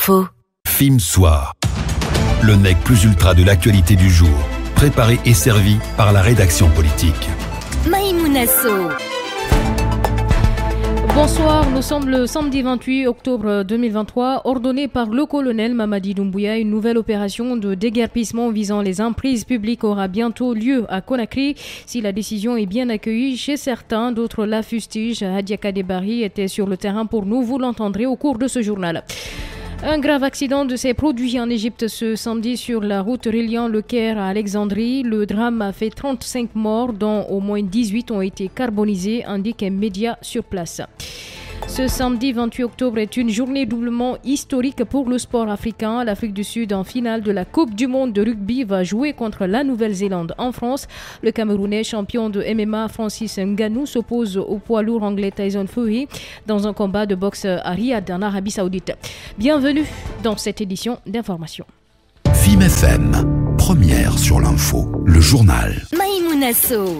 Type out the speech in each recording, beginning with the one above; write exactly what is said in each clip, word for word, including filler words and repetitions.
Faux. F I M Soir. Le N E C plus ultra de l'actualité du jour. Préparé et servi par la rédaction politique. Maïmouna Sow. Bonsoir, nous sommes le samedi vingt-huit octobre deux mille vingt-trois. Ordonnée par le colonel Mamadi Doumbouya, une nouvelle opération de déguerpissement visant les emprises publiques aura bientôt lieu à Conakry. Si la décision est bien accueillie chez certains, d'autres la fustigent. Hadia Kadebari était sur le terrain pour nous, vous l'entendrez au cours de ce journal. Un grave accident de s'est produit en Égypte ce samedi sur la route reliant le Caire à Alexandrie. Le drame a fait trente-cinq morts, dont au moins dix-huit ont été carbonisés, indique un média sur place. Ce samedi vingt-huit octobre est une journée doublement historique pour le sport africain. L'Afrique du Sud, en finale de la Coupe du monde de rugby, va jouer contre la Nouvelle-Zélande en France. Le Camerounais champion de M M A Francis Ngannou s'oppose au poids lourd anglais Tyson Fury dans un combat de boxe à Riyad en Arabie Saoudite. Bienvenue dans cette édition d'information. F I M F M, première sur l'info, le journal. Maïmouna Sow.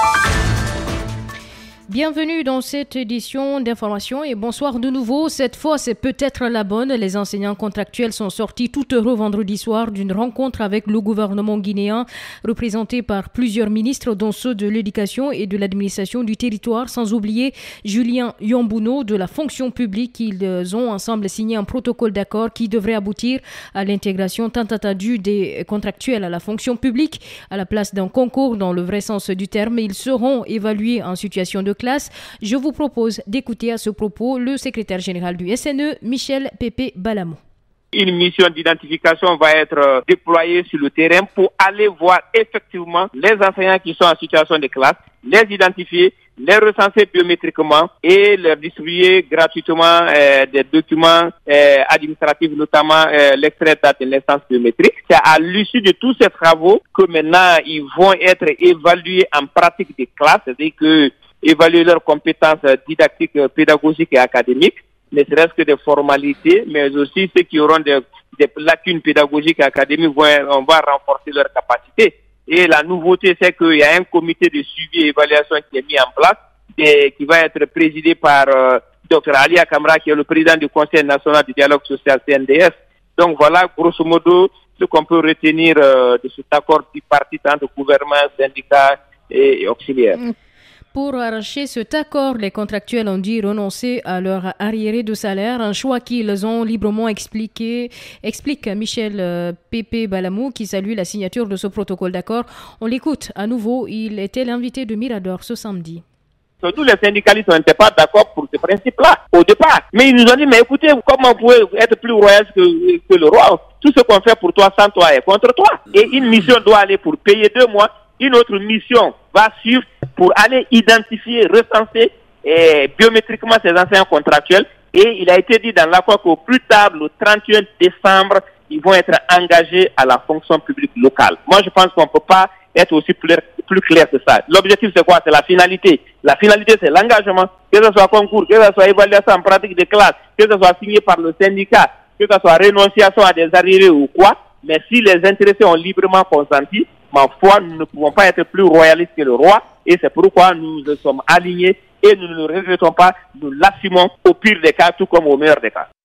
Bienvenue dans cette édition d'information et bonsoir de nouveau. Cette fois, c'est peut-être la bonne. Les enseignants contractuels sont sortis tout heureux vendredi soir d'une rencontre avec le gouvernement guinéen, représenté par plusieurs ministres, dont ceux de l'éducation et de l'administration du territoire, sans oublier Julien Yambouno de la fonction publique. Ils ont ensemble signé un protocole d'accord qui devrait aboutir à l'intégration tant attendue des contractuels à la fonction publique à la place d'un concours dans le vrai sens du terme. Ils seront évalués en situation de classe. Je vous propose d'écouter à ce propos le secrétaire général du S N E, Michel Pépé Balamou. Une mission d'identification va être déployée sur le terrain pour aller voir effectivement les enseignants qui sont en situation de classe, les identifier, les recenser biométriquement et leur distribuer gratuitement euh, des documents euh, administratifs, notamment euh, l'extrait de date de naissance biométrique. C'est à l'issue de tous ces travaux que maintenant ils vont être évalués en pratique des classes, c'est-à-dire que évaluer leurs compétences didactiques, pédagogiques et académiques, ne serait-ce que des formalités, mais aussi ceux qui auront des, des lacunes pédagogiques et académiques, vont, on va renforcer leurs capacités. Et la nouveauté, c'est qu'il y a un comité de suivi et évaluation qui est mis en place, et qui va être présidé par euh, Dr Ali Akamra, qui est le président du Conseil national du dialogue social C N D S. Donc voilà, grosso modo, ce qu'on peut retenir euh, de cet accord tripartite entre gouvernement, syndicats et, et auxiliaires. Mm. Pour arracher cet accord, les contractuels ont dû renoncer à leur arriéré de salaire, un choix qu'ils ont librement expliqué, explique Michel euh, Pépé Balamou, qui salue la signature de ce protocole d'accord. On l'écoute à nouveau, il était l'invité de Mirador ce samedi. Tous les syndicalistes n'étaient pas d'accord pour ce principe-là, au départ. Mais ils nous ont dit, mais écoutez, comment vous pouvez être plus royal que, que le roi? Tout ce qu'on fait pour toi, sans toi, est contre toi. Et une mission doit aller pour payer deux mois. Une autre mission va suivre pour aller identifier, recenser et biométriquement ces enseignants contractuels. Et il a été dit dans l'accord qu'au plus tard, le trente et un décembre, ils vont être engagés à la fonction publique locale. Moi, je pense qu'on ne peut pas être aussi plus, plus clair que ça. L'objectif, c'est quoi? C'est la finalité. La finalité, c'est l'engagement. Que ce soit concours, que ce soit évaluation en pratique de classe, que ce soit signé par le syndicat, que ce soit rénonciation à des arriérés ou quoi. Mais si les intéressés ont librement consenti, ma foi, nous ne pouvons pas être plus royalistes que le roi, et c'est pourquoi nous nous sommes alignés et nous ne le regrettons pas, nous l'assumons au pire des cas, tout comme au meilleur des cas.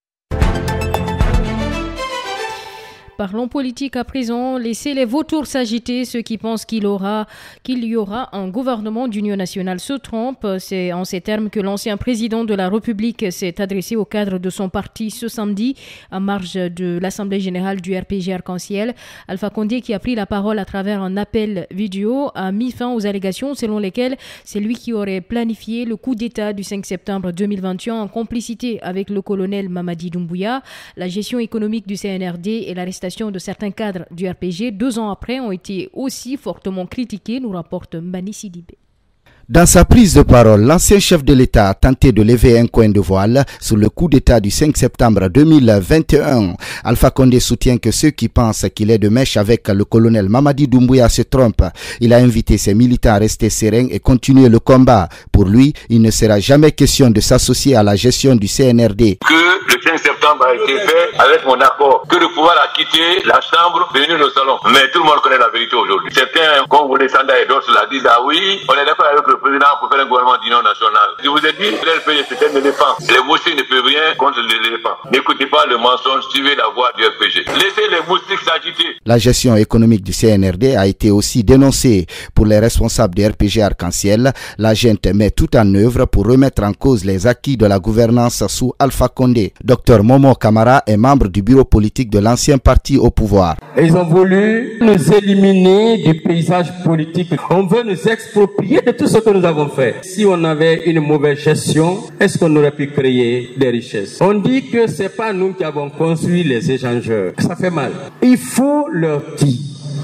Parlons politique à présent. Laissez les vautours s'agiter. Ceux qui pensent qu'il aura, qu'il y aura un gouvernement d'union nationale se trompent. C'est en ces termes que l'ancien président de la République s'est adressé au cadre de son parti ce samedi, en marge de l'Assemblée générale du R P G Arc-en-Ciel. Alpha Condé, qui a pris la parole à travers un appel vidéo, a mis fin aux allégations selon lesquelles c'est lui qui aurait planifié le coup d'État du cinq septembre deux mille vingt et un en complicité avec le colonel Mamadi Doumbouya. La gestion économique du C N R D et l'arrestation de certains cadres du R P G deux ans après ont été aussi fortement critiqués, nous rapporte Mbani Sidibé. Dans sa prise de parole, l'ancien chef de l'État a tenté de lever un coin de voile sur le coup d'État du cinq septembre deux mille vingt et un. Alpha Condé soutient que ceux qui pensent qu'il est de mèche avec le colonel Mamadi Doumbouya se trompent. Il a invité ses militants à rester sereins et continuer le combat. Pour lui, il ne sera jamais question de s'associer à la gestion du C N R D. Que le cinq septembre a été fait avec mon accord, que le pouvoir a quitté la chambre, venir au salon. Mais tout le monde connaît la vérité aujourd'hui. Certains, comme vous les Sanda et d'autres, la disent, ah oui, on est d'accord avec le le président pour faire un gouvernement d'union nationale. Je vous ai dit, l'R P G c'est un éléphant. Les moustiques ne peuvent rien contre l'éléphant. N'écoutez pas le mensonge, suivez la voie du R P G. Laissez les moustiques s'agiter. La gestion économique du C N R D a été aussi dénoncée. Pour les responsables du R P G Arc-en-Ciel, la junte met tout en œuvre pour remettre en cause les acquis de la gouvernance sous Alpha Condé. Docteur Momo Kamara est membre du bureau politique de l'ancien parti au pouvoir. Ils ont voulu nous éliminer du paysage politique. On veut nous exproprier de tout ce que nous avons fait. Si on avait une mauvaise gestion, est-ce qu'on aurait pu créer des richesses? On dit que c'est pas nous qui avons construit les échangeurs. Ça fait mal. Il faut leur dire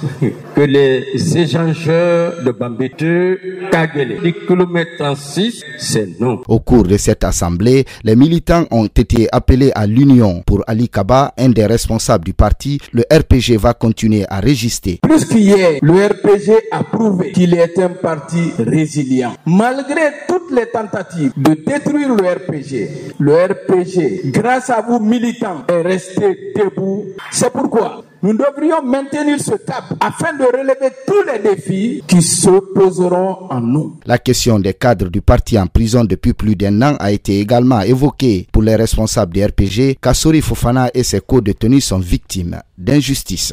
que les échangeurs de Bambeteux, Kagele, du kilomètre trente-six, c'est non. Au cours de cette assemblée, les militants ont été appelés à l'union. Pour Ali Kaba, un des responsables du parti, le R P G va continuer à résister. Plus qu'hier, le R P G a prouvé qu'il est un parti résilient. Malgré toutes les tentatives de détruire le R P G, le R P G, grâce à vous militants, est resté debout. C'est pourquoi nous devrions maintenir ce cap afin de relever tous les défis qui se poseront en nous. La question des cadres du parti en prison depuis plus d'un an a été également évoquée. Pour les responsables du R P G, Kassori Fofana et ses co-détenus sont victimes d'injustice.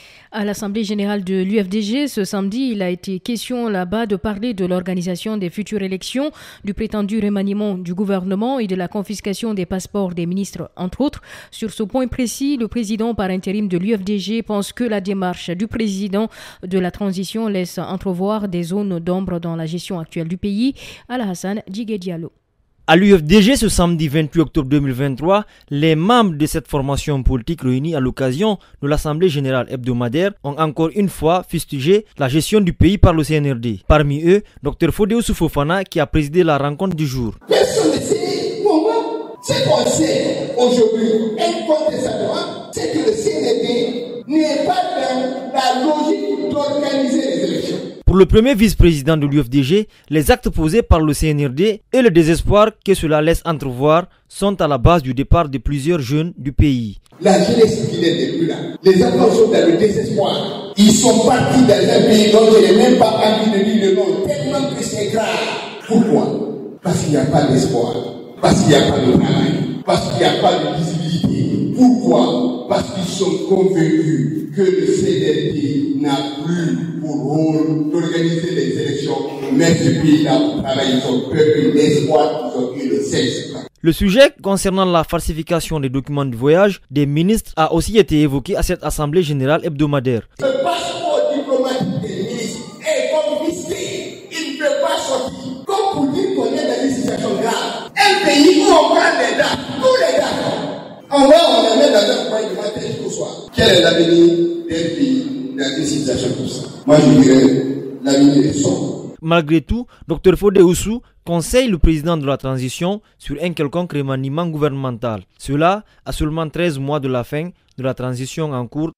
À l'Assemblée générale de l'U F D G, ce samedi, il a été question là-bas de parler de l'organisation des futures élections, du prétendu remaniement du gouvernement et de la confiscation des passeports des ministres, entre autres. Sur ce point précis, le président par intérim de l'U F D G pense que la démarche du président de la transition laisse entrevoir des zones d'ombre dans la gestion actuelle du pays. Alassane Djigué Diallo. À l'U F D G, ce samedi vingt-huit octobre deux mille vingt-trois, les membres de cette formation politique réunis à l'occasion de l'Assemblée générale hebdomadaire ont encore une fois fustigé la gestion du pays par le C N R D. Parmi eux, Dr Fodé Oussou Fofana qui a présidé la rencontre du jour. Personne ne sait comment. Ce qu'on sait aujourd'hui, incontestablement, c'est que le C N R D n'est pas dans la logique d'organiser les élections. Pour le premier vice-président de l'U F D G, les actes posés par le C N R D et le désespoir que cela laisse entrevoir sont à la base du départ de plusieurs jeunes du pays. La jeunesse qui n'est plus là. Les enfants sont dans le désespoir. Ils sont partis dans un pays dont je n'ai même pas envie de dire le nom, tellement que c'est grave. Pourquoi? Parce qu'il n'y a pas d'espoir. Parce qu'il n'y a pas de travail. Parce qu'il n'y a pas de visibilité. Pourquoi? Parce qu'ils sont convaincus que le C N R D n'a plus pour rôle d'organiser les élections, mais ce pays-là pour travailler son peuple, l'espoir qu'ils ont eu le seize septembre. Le sujet concernant la falsification des documents de voyage des ministres a aussi été évoqué à cette assemblée générale hebdomadaire. Le passeport diplomatique des ministres est confisqué. Il ne peut pas sortir. Comme pour dire qu'on est dans une situation grave. Un pays où on prend les dates, tous les dates. On va, on les met dans un coin du matin jusqu'au soir. Quel est l'avenir d'un pays dans une situation comme ça? Moi je dirais, l'avenir est sombre. Malgré tout, Dr Fodé Oussou conseille le président de la transition sur un quelconque remaniement gouvernemental. Cela à seulement treize mois de la fin de la transition en cours.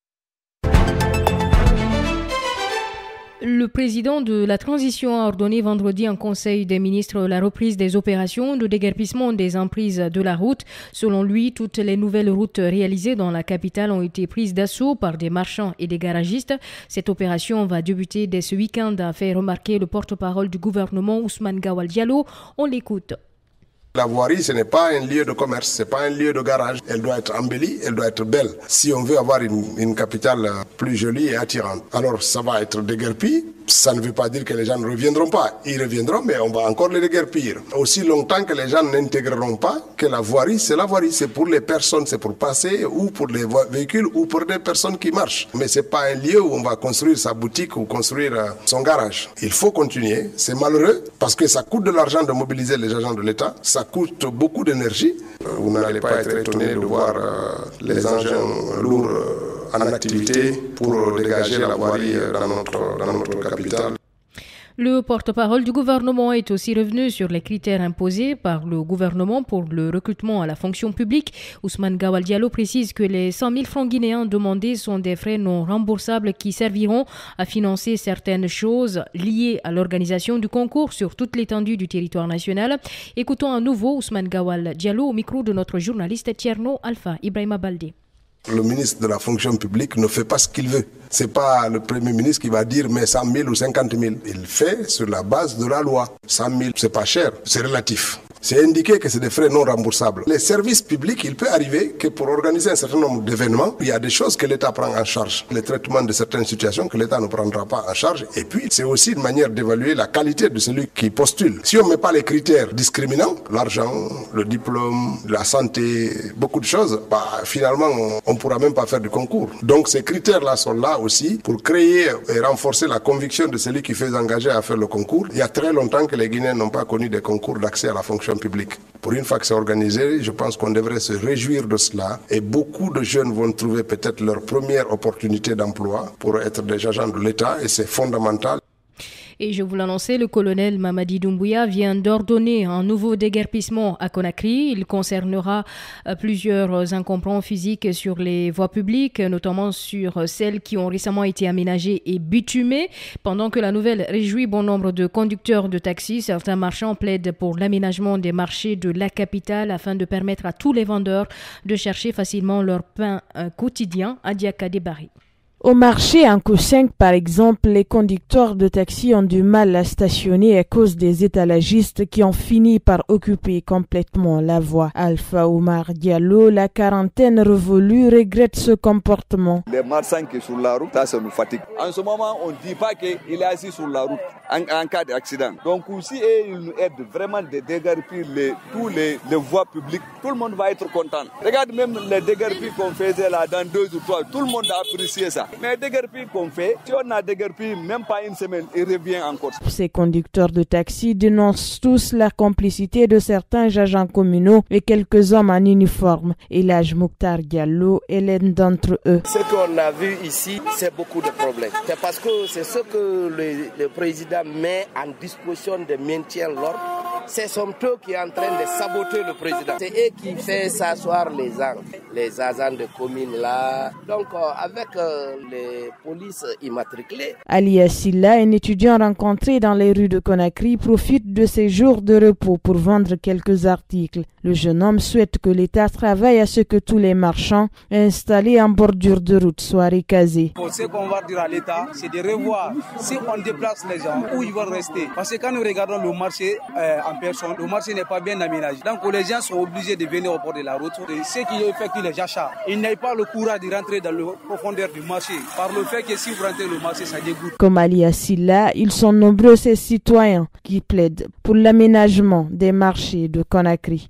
Le président de la transition a ordonné vendredi en Conseil des ministres la reprise des opérations de déguerpissement des emprises de la route. Selon lui, toutes les nouvelles routes réalisées dans la capitale ont été prises d'assaut par des marchands et des garagistes. Cette opération va débuter dès ce week-end, a fait remarquer le porte-parole du gouvernement Ousmane Gawal Diallo. On l'écoute. La voirie, ce n'est pas un lieu de commerce, ce n'est pas un lieu de garage. Elle doit être embellie, elle doit être belle. Si on veut avoir une, une capitale plus jolie et attirante, alors ça va être déguerpi. Ça ne veut pas dire que les gens ne reviendront pas. Ils reviendront, mais on va encore les déguerpir. Aussi longtemps que les gens n'intégreront pas que la voirie, c'est la voirie. C'est pour les personnes, c'est pour passer, ou pour les véhicules, ou pour des personnes qui marchent. Mais ce n'est pas un lieu où on va construire sa boutique ou construire son garage. Il faut continuer. C'est malheureux parce que ça coûte de l'argent de mobiliser les agents de l'État. Ça coûte beaucoup d'énergie. Vous n'allez pas être étonné de voir les engins lourds en activité pour dégager la voirie dans notre, dans notre capitale. Le porte-parole du gouvernement est aussi revenu sur les critères imposés par le gouvernement pour le recrutement à la fonction publique. Ousmane Gawal Diallo précise que les cent mille francs guinéens demandés sont des frais non remboursables qui serviront à financer certaines choses liées à l'organisation du concours sur toute l'étendue du territoire national. Écoutons à nouveau Ousmane Gawal Diallo au micro de notre journaliste Tierno Alpha Ibrahima Baldé. Le ministre de la fonction publique ne fait pas ce qu'il veut. C'est pas le Premier ministre qui va dire mais cent mille ou cinquante mille. Il fait sur la base de la loi. cent mille, c'est pas cher, c'est relatif. C'est indiqué que c'est des frais non remboursables. Les services publics, il peut arriver que pour organiser un certain nombre d'événements, il y a des choses que l'État prend en charge. Le traitement de certaines situations que l'État ne prendra pas en charge. Et puis, c'est aussi une manière d'évaluer la qualité de celui qui postule. Si on ne met pas les critères discriminants, l'argent, le diplôme, la santé, beaucoup de choses, bah, finalement, on ne pourra même pas faire du concours. Donc, ces critères-là sont là aussi pour créer et renforcer la conviction de celui qui fait engager à faire le concours. Il y a très longtemps que les Guinéens n'ont pas connu des concours d'accès à la fonction publique. Pour une fois que c'est organisé, je pense qu'on devrait se réjouir de cela et beaucoup de jeunes vont trouver peut-être leur première opportunité d'emploi pour être des agents de l'État et c'est fondamental. Et je vous l'annonçais, le colonel Mamadi Doumbouya vient d'ordonner un nouveau déguerpissement à Conakry. Il concernera plusieurs encombrants physiques sur les voies publiques, notamment sur celles qui ont récemment été aménagées et bitumées. Pendant que la nouvelle réjouit bon nombre de conducteurs de taxis, certains marchands plaident pour l'aménagement des marchés de la capitale afin de permettre à tous les vendeurs de chercher facilement leur pain quotidien à Diakadebari. Au marché en Kouseng, par exemple, les conducteurs de taxi ont du mal à stationner à cause des étalagistes qui ont fini par occuper complètement la voie. Alpha Omar Diallo, la quarantaine révolue, regrette ce comportement. Les marchands qui sont sur la route, ça, ça nous fatigue. En ce moment, on ne dit pas qu'il est assis sur la route en, en cas d'accident. Donc, aussi, ils nous aident vraiment de déguerpir les, tous les, les voies publiques. Tout le monde va être content. Regarde même les déguerpis qu'on faisait là dans deux ou trois. Tout le monde a apprécié ça. Mais déguerpis qu'on fait, si on a déguerpi même pas une semaine, il revient encore. Ces conducteurs de taxi dénoncent tous la complicité de certains agents communaux et quelques hommes en uniforme. Elhaj Mokhtar Diallo est l'un d'entre eux. Ce qu'on a vu ici, c'est beaucoup de problèmes. C'est parce que c'est ce que le, le président met en disposition de maintien de l'ordre. C'est son taux qui est en train de saboter le président. C'est eux qui font s'asseoir les gens, les agents de commune là. Donc euh, avec euh, les polices immatriculées. Ali Assila, un étudiant rencontré dans les rues de Conakry, profite de ses jours de repos pour vendre quelques articles. Le jeune homme souhaite que l'État travaille à ce que tous les marchands installés en bordure de route soient recasés. Ce qu'on va dire à l'État, c'est de revoir si on déplace les gens, où ils vont rester. Parce que quand nous regardons le marché euh, en personne, le marché n'est pas bien aménagé. Donc les gens sont obligés de venir au bord de la route. Et ce qui effectue les achats, ils n'ont pas le courage de rentrer dans la profondeur du marché. Par le fait que si vous rentrez le marché, ça dégoûte. Comme Ali Assila, ils sont nombreux ces citoyens qui plaident pour l'aménagement des marchés de Conakry.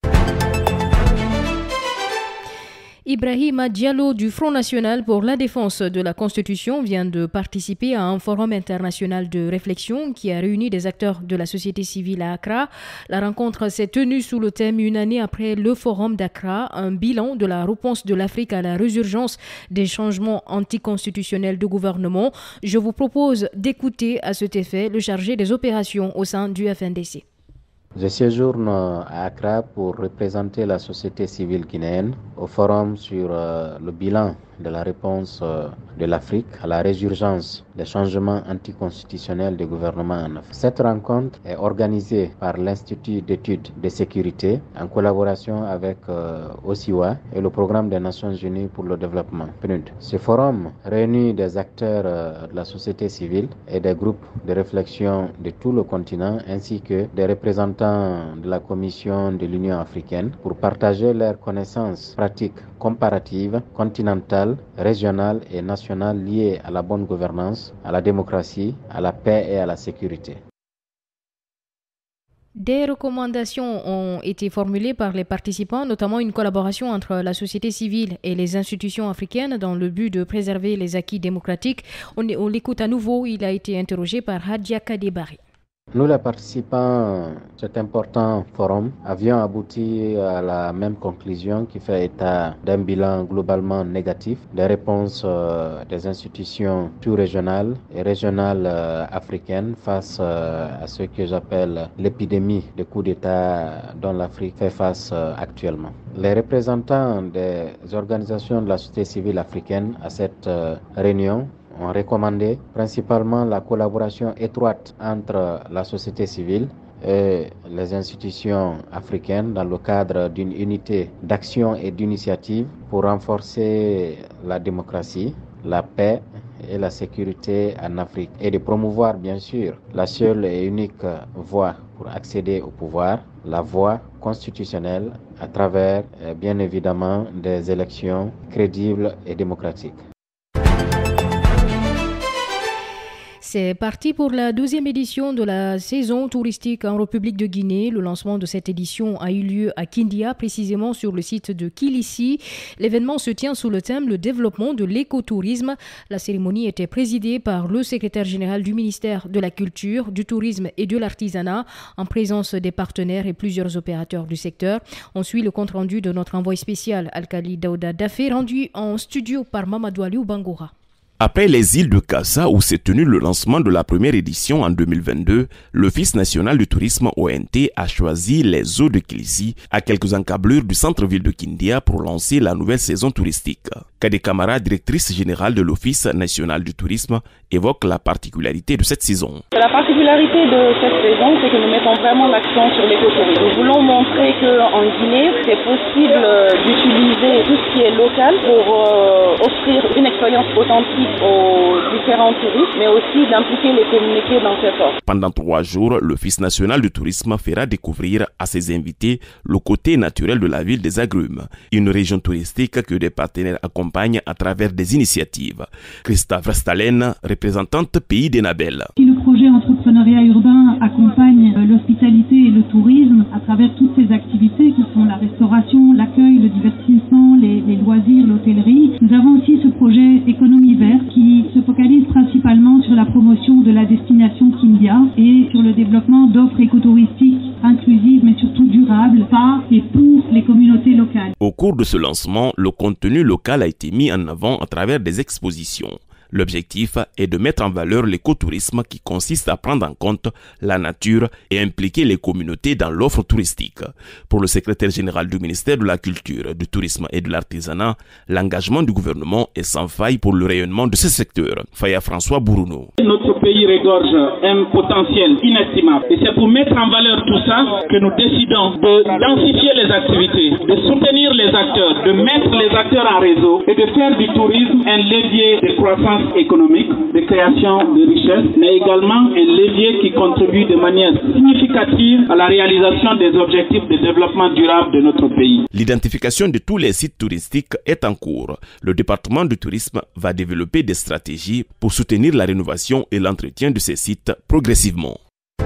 Ibrahima Diallo du Front National pour la défense de la Constitution vient de participer à un forum international de réflexion qui a réuni des acteurs de la société civile à Accra. La rencontre s'est tenue sous le thème une année après le forum d'Accra, un bilan de la réponse de l'Afrique à la résurgence des changements anticonstitutionnels de gouvernement. Je vous propose d'écouter à cet effet le chargé des opérations au sein du F N D C. Je séjourne à Accra pour représenter la société civile guinéenne au forum sur euh, le bilan de la réponse euh, de l'Afrique à la résurgence des changements anticonstitutionnels du gouvernement en Afrique. Cette rencontre est organisée par l'Institut d'études de sécurité en collaboration avec euh, O S I W A et le Programme des Nations Unies pour le développement, P N U D. Ce forum réunit des acteurs euh, de la société civile et des groupes de réflexion de tout le continent ainsi que des représentants de la Commission de l'Union africaine pour partager leurs connaissances pratiques comparatives, continentales, régionales et nationales liées à la bonne gouvernance, à la démocratie, à la paix et à la sécurité. Des recommandations ont été formulées par les participants, notamment une collaboration entre la société civile et les institutions africaines dans le but de préserver les acquis démocratiques. On, on l'écoute à nouveau, il a été interrogé par Hadia Kadebari. Nous, les participants à cet important forum, avions abouti à la même conclusion qui fait état d'un bilan globalement négatif des réponses euh, des institutions sous-régionales et régionales euh, africaines face euh, à ce que j'appelle l'épidémie de coups d'État dont l'Afrique fait face euh, actuellement. Les représentants des organisations de la société civile africaine à cette euh, réunion ont recommandé principalement la collaboration étroite entre la société civile et les institutions africaines dans le cadre d'une unité d'action et d'initiative pour renforcer la démocratie, la paix et la sécurité en Afrique et de promouvoir bien sûr la seule et unique voie pour accéder au pouvoir, la voie constitutionnelle à travers bien évidemment des élections crédibles et démocratiques. C'est parti pour la douzième édition de la saison touristique en République de Guinée. Le lancement de cette édition a eu lieu à Kindia, précisément sur le site de Kilissi. L'événement se tient sous le thème « Le développement de l'écotourisme ». La cérémonie était présidée par le secrétaire général du ministère de la Culture, du Tourisme et de l'Artisanat, en présence des partenaires et plusieurs opérateurs du secteur. On suit le compte-rendu de notre envoyé spécial, Alkali Daouda Dafé, rendu en studio par Mamadou Aliou Bangoura. Après les îles de Kassa où s'est tenu le lancement de la première édition en deux mille vingt-deux, l'Office national du tourisme O N T a choisi les eaux de Kilissi à quelques encablures du centre-ville de Kindia pour lancer la nouvelle saison touristique. Kade Kamara, directrice générale de l'Office national du tourisme, évoque la particularité de cette saison. La particularité de cette saison, c'est que nous mettons vraiment l'accent sur l'écotourisme. Nous voulons montrer qu'en Guinée, c'est possible d'utiliser tout ce qui est local pour euh, offrir une expérience authentique aux différents touristes, mais aussi d'impliquer les communautés dans cet effort. Pendant trois jours, l'Office national du tourisme fera découvrir à ses invités le côté naturel de la ville des Agrumes, une région touristique que des partenaires accompagnent à travers des initiatives. Christa Vrastalen, représentante Pays d'Enabel. Le projet entrepreneuriat urbain accompagne l'hospitalité et le tourisme à travers toutes ces activités qui sont la restauration, l'accueil, le divertissement, les, les loisirs, l'hôtellerie. Nous avons aussi ce projet économie verte qui se focalise principalement sur la promotion de la destination Kindia et sur le développement d'offres écotouristiques inclusives mais surtout durables par et pour les communautés locales. Au cours de ce lancement, le contenu local a été mis en avant à travers des expositions. L'objectif est de mettre en valeur l'écotourisme qui consiste à prendre en compte la nature et impliquer les communautés dans l'offre touristique. Pour le secrétaire général du ministère de la Culture, du Tourisme et de l'Artisanat, l'engagement du gouvernement est sans faille pour le rayonnement de ce secteur. Faya François Bourounou. Notre pays regorge un potentiel inestimable. Et c'est pour mettre en valeur tout ça que nous décidons de densifier les activités, de soutenir les acteurs, de mettre les acteurs en réseau et de faire du tourisme un levier de croissance économique, de création de richesses, mais également un levier qui contribue de manière significative à la réalisation des objectifs de développement durable de notre pays. L'identification de tous les sites touristiques est en cours. Le département du tourisme va développer des stratégies pour soutenir la rénovation et l'entretien de ces sites progressivement.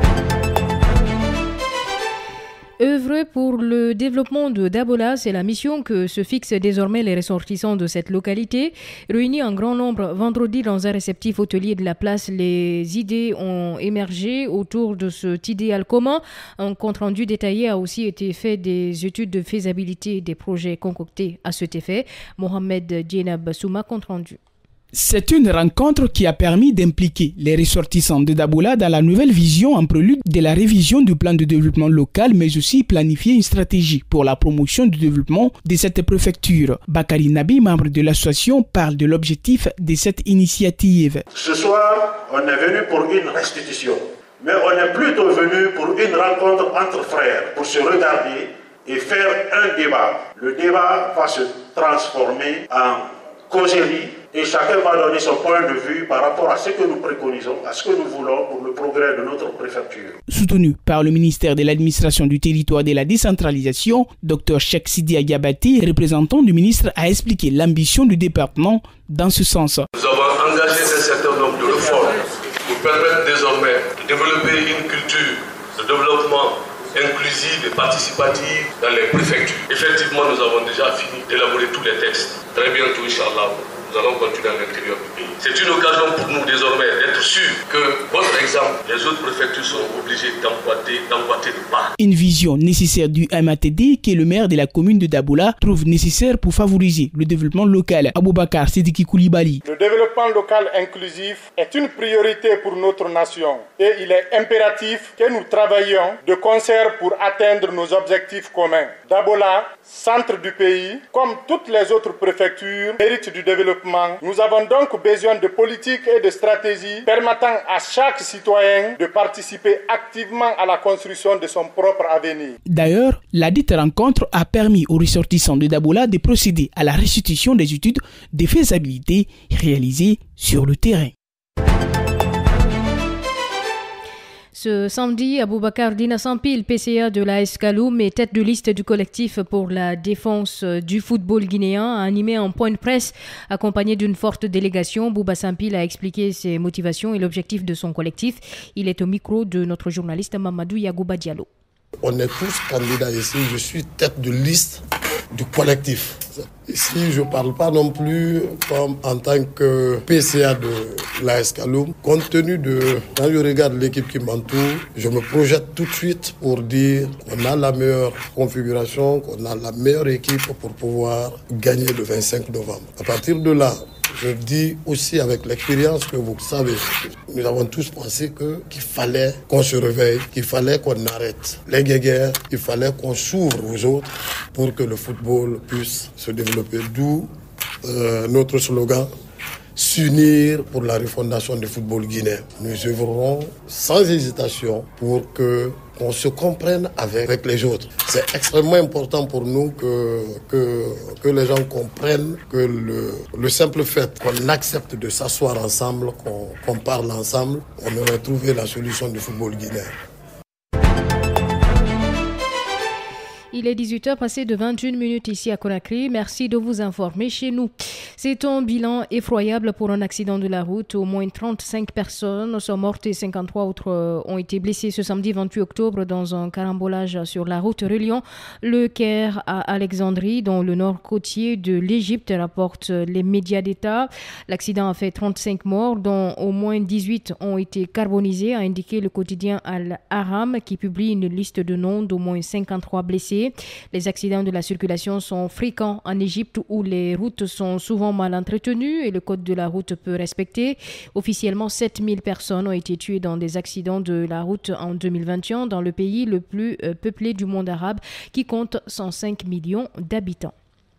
Œuvrer pour le développement de Dabola, c'est la mission que se fixent désormais les ressortissants de cette localité. Réunis en grand nombre vendredi dans un réceptif hôtelier de la place, les idées ont émergé autour de cet idéal commun. Un compte-rendu détaillé a aussi été fait des études de faisabilité des projets concoctés à cet effet. Mohamed Djenab Souma, compte-rendu. C'est une rencontre qui a permis d'impliquer les ressortissants de Dabola dans la nouvelle vision en prélude de la révision du plan de développement local, mais aussi planifier une stratégie pour la promotion du développement de cette préfecture. Bakari Nabi, membre de l'association, parle de l'objectif de cette initiative. Ce soir, on est venu pour une restitution, mais on est plutôt venu pour une rencontre entre frères, pour se regarder et faire un débat. Le débat va se transformer en causerie et chacun va donner son point de vue par rapport à ce que nous préconisons, à ce que nous voulons pour le progrès de notre préfecture. Soutenu par le ministère de l'administration du territoire et de la décentralisation, Dr Cheikh Sidi Agabati, représentant du ministre, a expliqué l'ambition du département dans ce sens. Nous avons engagé un certain nombre de réformes pour permettre désormais de développer une culture de développement inclusive et participative dans les préfectures. Effectivement, nous avons déjà fini d'élaborer tous les textes. Très bientôt, Inch'Allah, nous allons continuer à l'intérieur du pays. C'est une occasion pour nous désormais d'être sûrs que votre exemple, les autres préfectures seront obligées d'emboîter, d'emboîter le pas. Une vision nécessaire du M A T D que le maire de la commune de Dabola trouve nécessaire pour favoriser le développement local. Aboubakar Sidiki Koulibaly. Le développement local inclusif est une priorité pour notre nation et il est impératif que nous travaillions de concert pour atteindre nos objectifs communs. Dabola, centre du pays, comme toutes les autres préfectures, mérite du développement développement. Nous avons donc besoin de politiques et de stratégies permettant à chaque citoyen de participer activement à la construction de son propre avenir. D'ailleurs, la dite rencontre a permis aux ressortissants de Dabola de procéder à la restitution des études de faisabilité réalisées sur le terrain. Ce samedi, Aboubakar Dina Sampil, P C A de l'A S Kaloum et tête de liste du collectif pour la défense du football guinéen, a animé un point de presse accompagné d'une forte délégation. Bouba Sampil a expliqué ses motivations et l'objectif de son collectif. Il est au micro de notre journaliste Mamadou Yagouba Diallo. On est tous candidats ici, je suis tête de liste du collectif. Ici, je ne parle pas non plus comme en tant que P C A de l'A S Kaloum. Compte tenu de, quand je regarde l'équipe qui m'entoure, je me projette tout de suite pour dire qu'on a la meilleure configuration, qu'on a la meilleure équipe pour pouvoir gagner le vingt-cinq novembre. À partir de là, je dis aussi avec l'expérience que vous savez, nous avons tous pensé que, qu'il fallait qu'on se réveille, qu'il fallait qu'on arrête les guéguerres, qu'il fallait qu'on s'ouvre aux autres pour que le football puisse se développer. D'où euh, notre slogan, s'unir pour la refondation du football guinéen. Nous œuvrerons sans hésitation pour que qu'on se comprenne avec, avec les autres. C'est extrêmement important pour nous que, que, que les gens comprennent que le, le simple fait qu'on accepte de s'asseoir ensemble, qu'on, qu'on parle ensemble, on aurait trouvé la solution du football guinéen. Il est dix-huit heures passées de vingt et une minutes ici à Conakry. Merci de vous informer chez nous. C'est un bilan effroyable pour un accident de la route. Au moins trente-cinq personnes sont mortes et cinquante-trois autres ont été blessées ce samedi vingt-huit octobre dans un carambolage sur la route reliant le Caire à Alexandrie, dans le nord côtier de l'Égypte, rapportent les médias d'État. L'accident a fait trente-cinq morts, dont au moins dix-huit ont été carbonisés, a indiqué le quotidien Al-Aram, qui publie une liste de noms d'au moins cinquante-trois blessés. Les accidents de la circulation sont fréquents en Égypte où les routes sont souvent mal entretenues et le code de la route peu respecté. Officiellement, sept mille personnes ont été tuées dans des accidents de la route en deux mille vingt et un dans le pays le plus peuplé du monde arabe qui compte cent cinq millions d'habitants.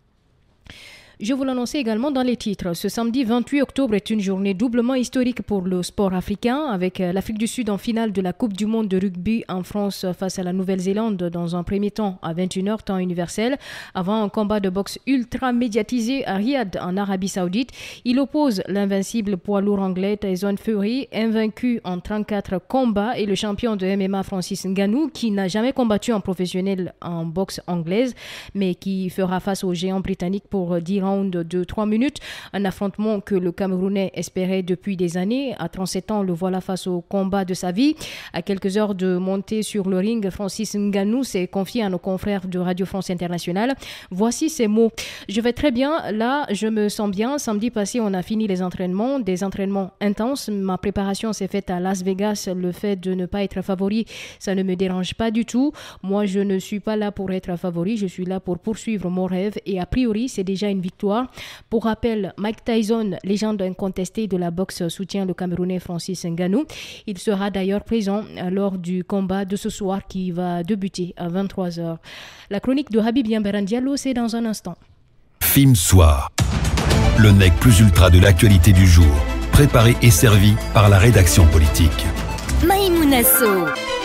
Je vous l'annonçais également dans les titres. Ce samedi vingt-huit octobre est une journée doublement historique pour le sport africain, avec l'Afrique du Sud en finale de la Coupe du monde de rugby en France face à la Nouvelle-Zélande dans un premier temps à vingt et une heures temps universel. Avant un combat de boxe ultra médiatisé à Riyad en Arabie Saoudite, il oppose l'invincible poids lourd anglais Tyson Fury, invaincu en trente-quatre combats, et le champion de M M A Francis Ngannou, qui n'a jamais combattu en professionnel en boxe anglaise, mais qui fera face au géant britannique pour dix de trois minutes, un affrontement que le Camerounais espérait depuis des années. À trente-sept ans, le voilà face au combat de sa vie. À quelques heures de monter sur le ring, Francis Ngannou s'est confié à nos confrères de Radio France Internationale. Voici ses mots. Je vais très bien, là, je me sens bien. Samedi passé, on a fini les entraînements, des entraînements intenses. Ma préparation s'est faite à Las Vegas. Le fait de ne pas être favori, ça ne me dérange pas du tout. Moi, je ne suis pas là pour être favori, je suis là pour poursuivre mon rêve et a priori, c'est déjà une victoire. Pour rappel, Mike Tyson, légende incontestée de la boxe, soutient le Camerounais Francis Ngannou. Il sera d'ailleurs présent lors du combat de ce soir qui va débuter à vingt-trois heures. La chronique de Habib Yamberan Diallo, c'est dans un instant. Film Soir, le nec plus ultra de l'actualité du jour, préparé et servi par la rédaction politique. Maïmouna Sow.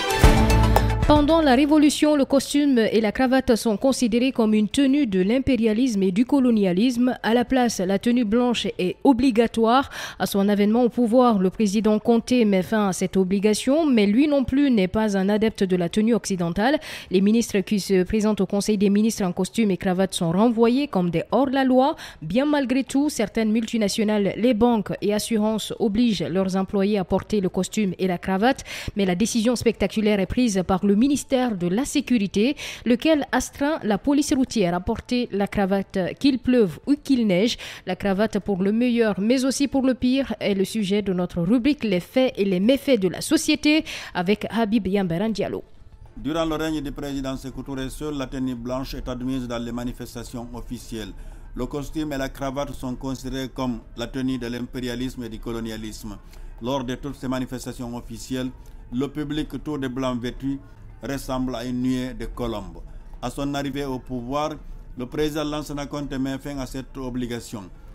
Pendant la Révolution, le costume et la cravate sont considérés comme une tenue de l'impérialisme et du colonialisme. À la place, la tenue blanche est obligatoire. À son avènement au pouvoir, le président Conté met fin à cette obligation, mais lui non plus n'est pas un adepte de la tenue occidentale. Les ministres qui se présentent au Conseil des ministres en costume et cravate sont renvoyés comme des hors-la-loi. Bien malgré tout, certaines multinationales, les banques et assurances obligent leurs employés à porter le costume et la cravate, mais la décision spectaculaire est prise par le Le ministère de la Sécurité, lequel astreint la police routière à porter la cravate qu'il pleuve ou qu'il neige. La cravate pour le meilleur, mais aussi pour le pire, est le sujet de notre rubrique Les faits et les méfaits de la société avec Habib Yamberan Diallo. Durant le règne du président Sékou Touré, seule la tenue blanche est admise dans les manifestations officielles. Le costume et la cravate sont considérés comme la tenue de l'impérialisme et du colonialisme. Lors de toutes ces manifestations officielles, le public tout de blanc vêtu ressemble à une nuée de colombes. À son arrivée au pouvoir, le président Lansana Conté met fin à cette obligation.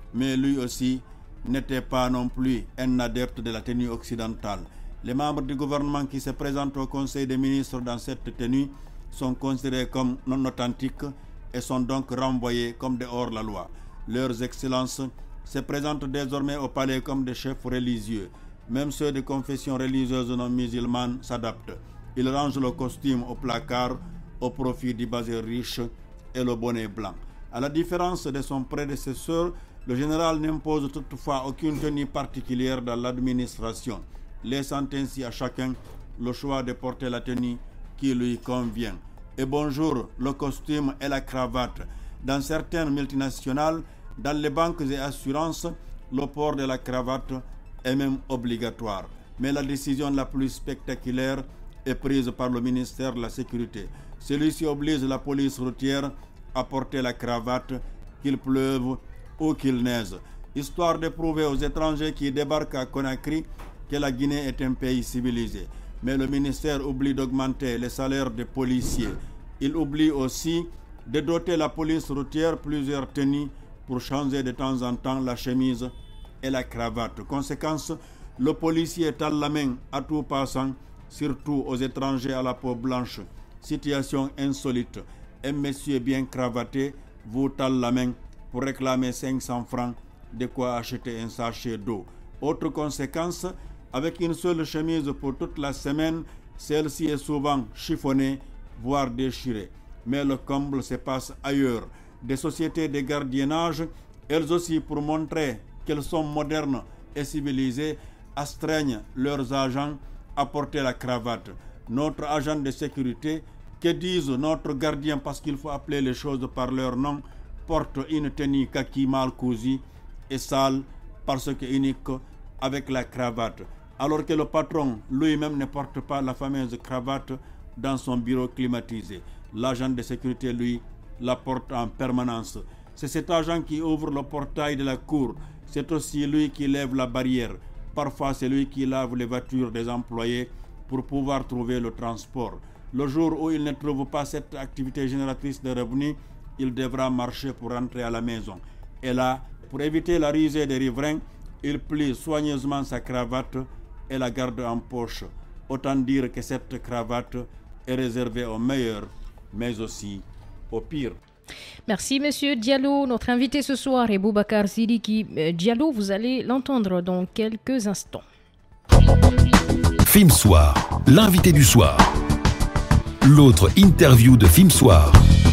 mais lui aussi n'était pas non plus un adepte de la tenue occidentale. Les membres du gouvernement qui se présentent au Conseil des ministres dans cette tenue sont considérés comme non authentiques et sont donc renvoyés comme des hors-la-loi. Leurs excellences se présentent désormais au palais comme des chefs religieux. Même ceux de confession religieuse non musulmane s'adaptent. Ils rangent le costume au placard au profit du basier riche et le bonnet blanc. À la différence de son prédécesseur, le général n'impose toutefois aucune tenue particulière dans l'administration, laissant ainsi à chacun le choix de porter la tenue qui lui convient. Et bonjour, le costume et la cravate. Dans certaines multinationales, dans les banques et assurances, le port de la cravate est même obligatoire. Mais la décision la plus spectaculaire est prise par le ministère de la Sécurité. Celui-ci oblige la police routière à porter la cravate, qu'il pleuve ou qu'il neige, histoire de prouver aux étrangers qui débarquent à Conakry que la Guinée est un pays civilisé. Mais le ministère oublie d'augmenter les salaires des policiers. Il oublie aussi de doter la police routière plusieurs tenues pour changer de temps en temps la chemise et la cravate. Conséquence, le policier tend la main à tout passant, surtout aux étrangers à la peau blanche. Situation insolite. Un monsieur bien cravaté vous tend la main pour réclamer cinq cents francs, de quoi acheter un sachet d'eau. Autre conséquence, avec une seule chemise pour toute la semaine, celle-ci est souvent chiffonnée, voire déchirée. Mais le comble se passe ailleurs. Des sociétés de gardiennage, elles aussi pour montrer qu'elles sont modernes et civilisées, astreignent leurs agents à porter la cravate. Notre agent de sécurité, que disent notre gardien, parce qu'il faut appeler les choses par leur nom, porte une tenue kaki mal cousue et sale parce que unique avec la cravate. Alors que le patron lui-même ne porte pas la fameuse cravate dans son bureau climatisé. L'agent de sécurité, lui, la porte en permanence. C'est cet agent qui ouvre le portail de la cour. C'est aussi lui qui lève la barrière. Parfois, c'est lui qui lave les voitures des employés pour pouvoir trouver le transport. Le jour où il ne trouve pas cette activité génératrice de revenus, il devra marcher pour rentrer à la maison. Et là, pour éviter la risée des riverains, il plie soigneusement sa cravate et la garde en poche. Autant dire que cette cravate est réservée aux meilleurs, mais aussi aux pires. Merci Monsieur Diallo. Notre invité ce soir est Boubacar Sidiki Diallo. Vous allez l'entendre dans quelques instants. Film Soir, l'invité du soir. L'autre interview de Film Soir.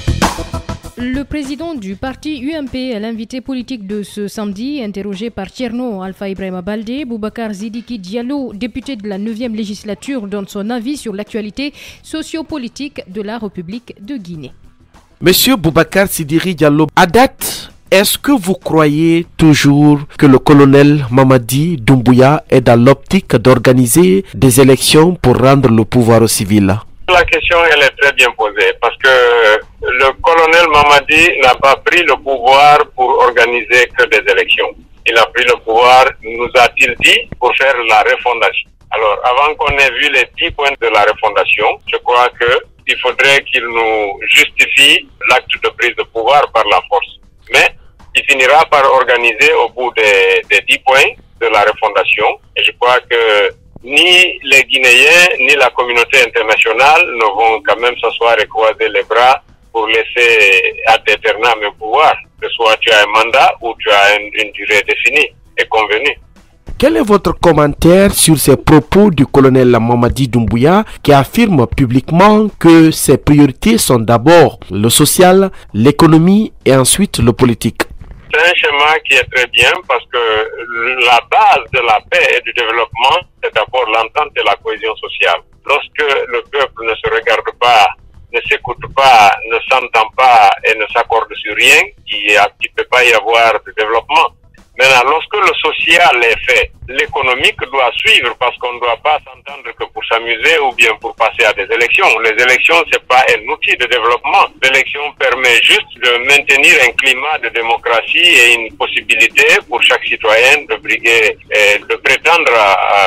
Le président du parti U M P est l'invité politique de ce samedi, interrogé par Tcherno Alpha Ibrahima Baldé. Boubacar Sidiki Diallo, député de la neuvième législature, donne son avis sur l'actualité sociopolitique de la République de Guinée. Monsieur Boubacar Sidiki Diallo, à date, est-ce que vous croyez toujours que le colonel Mamadi Doumbouya est dans l'optique d'organiser des élections pour rendre le pouvoir au civil? La question, elle est très bien posée parce que le colonel Mamadi n'a pas pris le pouvoir pour organiser que des élections. Il a pris le pouvoir, nous a-t-il dit, pour faire la refondation. Alors, avant qu'on ait vu les dix points de la refondation, je crois qu'il faudrait qu'il nous justifie l'acte de prise de pouvoir par la force. Mais il finira par organiser au bout des, des dix points de la refondation. Et je crois que ni les Guinéens, ni la communauté internationale ne vont quand même s'asseoir et croiser les bras pour laisser ad aeternam un pouvoir. Que soit tu as un mandat ou tu as une, une durée définie et convenue. Quel est votre commentaire sur ces propos du colonel Mamadi Doumbouya qui affirme publiquement que ses priorités sont d'abord le social, l'économie et ensuite le politique? C'est un schéma qui est très bien parce que la base de la paix et du développement, c'est d'abord l'entente et la cohésion sociale. Lorsque le peuple ne se regarde pas, ne s'écoute pas, ne s'entend pas et ne s'accorde sur rien, il ne peut pas y avoir de développement. Maintenant, lorsque le social est fait, l'économique doit suivre parce qu'on ne doit pas s'entendre que pour s'amuser ou bien pour passer à des élections. Les élections, c'est pas un outil de développement. L'élection permet juste de maintenir un climat de démocratie et une possibilité pour chaque citoyen de briguer et de prétendre à,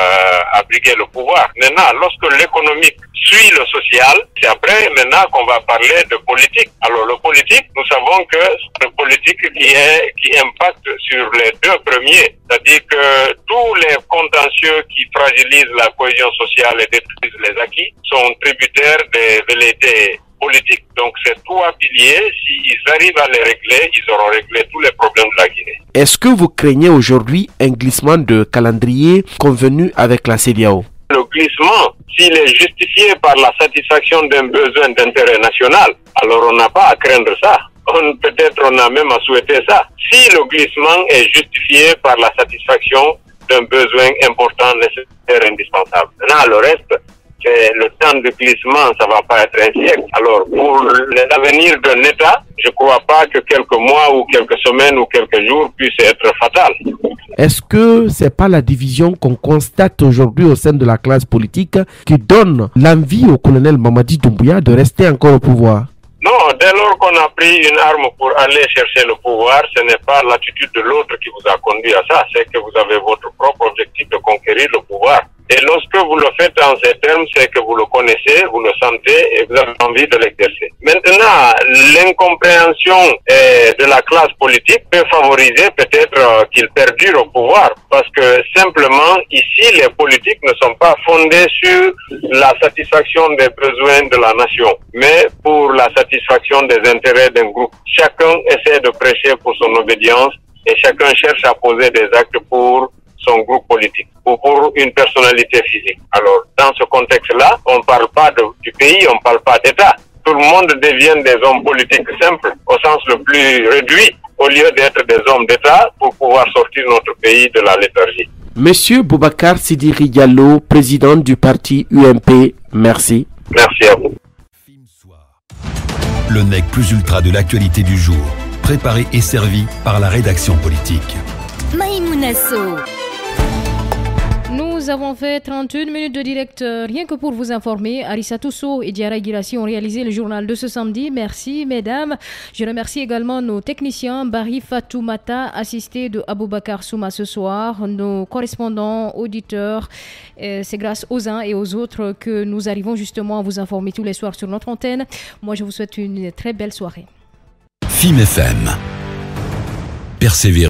à, à briguer le pouvoir. Maintenant, lorsque l'économique suit le social, c'est après maintenant qu'on va parler de politique. Alors le politique, nous savons que c'est une politique qui, est, qui impacte sur les deux premiers. C'est-à-dire que tous les contentieux qui fragilisent la cohésion sociale et détruisent les acquis sont tributaires des velléités politiques. Donc ces trois piliers, s'ils arrivent à les régler, ils auront réglé tous les problèmes de la Guinée. Est-ce que vous craignez aujourd'hui un glissement de calendrier convenu avec la C E D E A O? Le glissement, s'il est justifié par la satisfaction d'un besoin d'intérêt national, alors on n'a pas à craindre ça. On, peut-être on a même à souhaiter ça. Si le glissement est justifié par la satisfaction d'un besoin important, nécessaire, indispensable. Maintenant, le reste, c'est le temps de glissement, ça va pas être un siècle. Alors, pour l'avenir d'un État, je ne crois pas que quelques mois ou quelques semaines ou quelques jours puissent être fatals. Est-ce que c'est pas la division qu'on constate aujourd'hui au sein de la classe politique qui donne l'envie au colonel Mamadi Doumbouya de rester encore au pouvoir? Non, dès lors qu'on a pris une arme pour aller chercher le pouvoir, ce n'est pas l'attitude de l'autre qui vous a conduit à ça, c'est que vous avez votre propre objectif de conquérir le pouvoir. Et lorsque vous le faites en ces termes, c'est que vous le connaissez, vous le sentez et vous avez envie de l'exercer. Maintenant, l'incompréhension eh, de la classe politique peut favoriser peut-être euh, qu'il perdure au pouvoir. Parce que simplement, ici, les politiques ne sont pas fondées sur la satisfaction des besoins de la nation, mais pour la satisfaction des intérêts d'un groupe. Chacun essaie de prêcher pour son obédience et chacun cherche à poser des actes pour son groupe politique ou pour une personnalité physique. Alors, dans ce contexte-là, on ne parle pas de, du pays, on ne parle pas d'État. Tout le monde devient des hommes politiques simples, au sens le plus réduit, au lieu d'être des hommes d'État pour pouvoir sortir notre pays de la léthargie. Monsieur Boubacar Sidiri Diallo, président du parti U M P, merci. Merci à vous. Le N E C plus ultra de l'actualité du jour, préparé et servi par la rédaction politique. Maïmouna Sow. Nous avons fait trente et une minutes de direct euh, rien que pour vous informer. Arissa Tousso et Diara Girassi ont réalisé le journal de ce samedi. Merci mesdames. Je remercie également nos techniciens, Barry Fatoumata, assisté de Aboubakar Souma ce soir, nos correspondants, auditeurs. Euh, C'est grâce aux uns et aux autres que nous arrivons justement à vous informer tous les soirs sur notre antenne. Moi, je vous souhaite une très belle soirée. F I M F M. Persévérer.